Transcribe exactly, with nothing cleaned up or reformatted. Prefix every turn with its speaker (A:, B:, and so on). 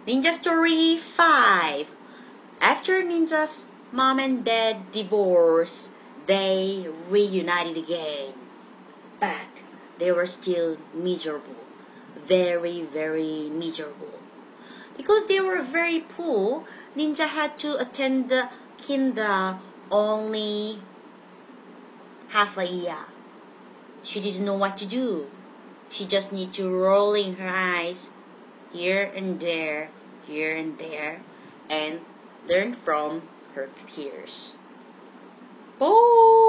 A: Ninja Story five. After Ninja's mom and dad divorced, they reunited again. But they were still miserable. Very, very miserable. Because they were very poor, Ninja had to attend the kinder only half a year. She didn't know what to do. She just need to rolling her eyes here and there, here and there, and learn from her peers. Oh!